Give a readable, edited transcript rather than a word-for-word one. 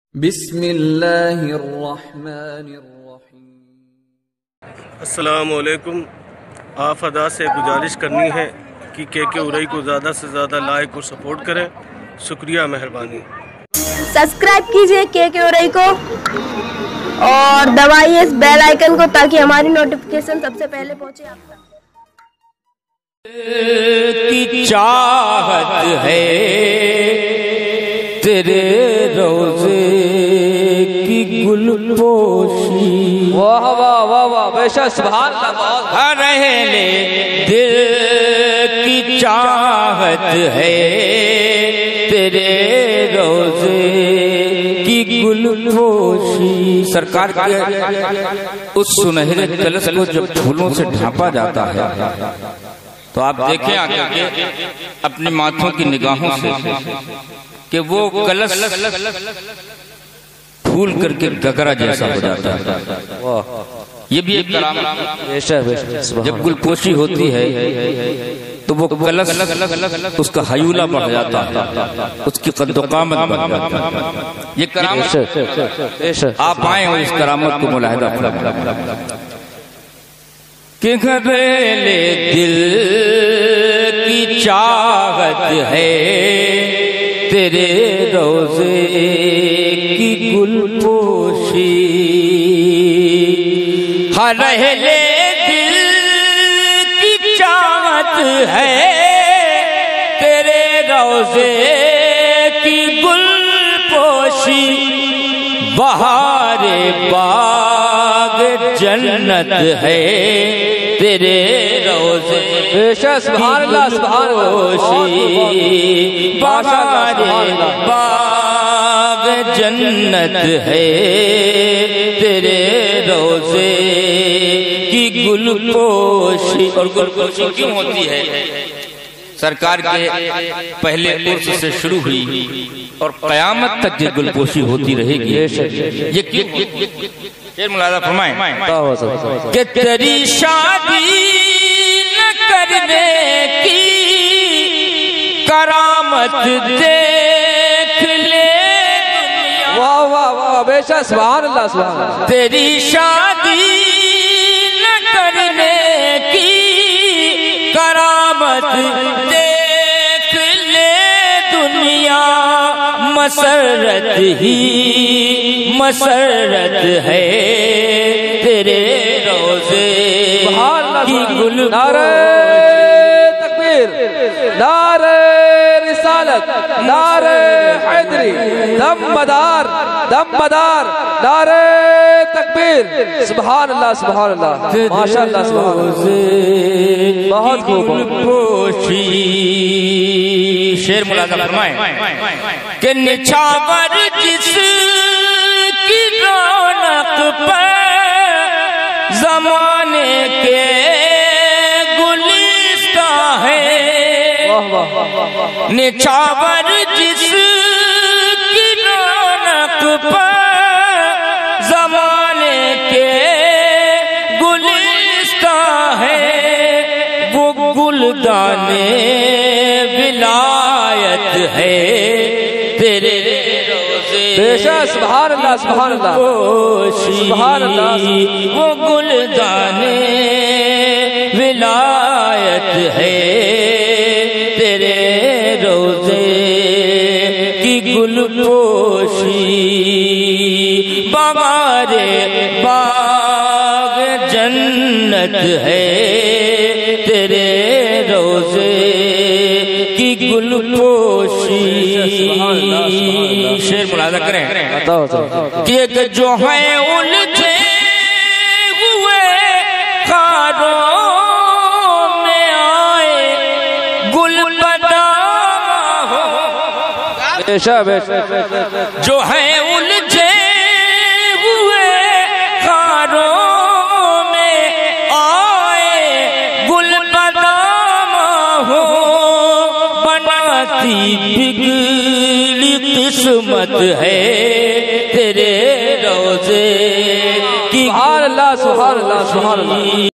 بسم اللہ الرحمن الرحیم۔ السلام علیکم۔ آفدا سے گزارش کرنی ہے کہ کے اورائی کو زیادہ سے زیادہ لائک اور سپورٹ کریں، شکریہ، مہربانی۔ سبسکرائب کیجئے کے اورائی کو اور دبائیے اس بیل آئیکن کو تاکہ ہماری نوٹیفیکیشن سب سے پہلے پہنچے آپ تک۔ کی چاہت ہے تیرے روزے کی گل پوشی، واہ واہ واہ واہ، بے شک سبحان اللہ۔ ہر اہلِ دل کی چاہت ہے تیرے روزے کی گل پوشی۔ سرکار کے اس سنہرے کلش کو جب پھولوں سے ڈھانپا جاتا ہے تو آپ دیکھیں آ کر کے اپنے ماتھوں کی نگاہوں سے کہ وہ کلش پھول کر کے گگرا جیسا ہو جاتا ہے۔ یہ بھی ایک کرامت۔ جب گل پوشی ہوتی ہے تو وہ کلش اس کا حیولہ بڑھ جاتا ہے، اس کی قد و قامت بڑھ جاتا ہے۔ یہ کرامت آپ آئیں اور اس کرامت کو ملاحظہ فرمائیں کہ گھریلے دل کی چاہت ہے تیرے روزے کی گل پوشی، ہر اہلِ دل کی چاہت ہے تیرے روزے کی گل پوشی، بہار باغ جنت ہے تیرے روزے سبحان اللہ سبحان پوشی، بہار باغ جنت ہے تیرے روزے کی گل پوشی۔ اور گل پوشی کیوں ہوتی ہے؟ سرکار کے پہلے عرص سے شروع ہوئی اور قیامت تک یہ گل پوشی ہوتی رہے گی۔ یہ کیوں؟ شیر ملاحظہ فرمائیں کہ تیری شادی نہ کرنے کی کرامت دیکھ لے دنیا۔ واہ واہ واہ، بے شک سبحان اللہ سبحان اللہ۔ تیری شادی نہ کرنے کی کرامت دیکھ لے دنیا، مسرت ہی مسرت ہے تیرے روزے کی گل۔ نعرہ تکبیر، نعرہ رسالت، نعرہ حیدری، دم بدار دم بدار، نعرہ تکبیر، سبحان اللہ سبحان اللہ، ماشاء اللہ سبحان اللہ، بہت خوب۔ شیر ملاحظہ فرمائیں کہ نچھاور جس کی رونق پر زمانے کے گلستاں ہے، نچھاور جس کی رونق پر زمانے کے گلستاں ہے، وہ گلدانے ولایت ہے تیرے روزے بے شک سبحان اللہ سبحان اللہ سبحان اللہ، وہ گلدانے ولایت ہے تیرے روزے کی گل پوشی، بہار باغ جنت ہے تیرے روزے کی گل پوشی۔ شیر ملاحظہ کریں کہ جو ہے الجھے ہوئے خاروں میں آئے گل بدام ہو، بے شک بے شک، جو ہے الجھے ہوئے خاروں میں آئے گل بدام ہو، بناتی بگڑی قسمت ہے تیرے روزے کی۔ سبحان اللہ سبحان اللہ سبحان اللہ،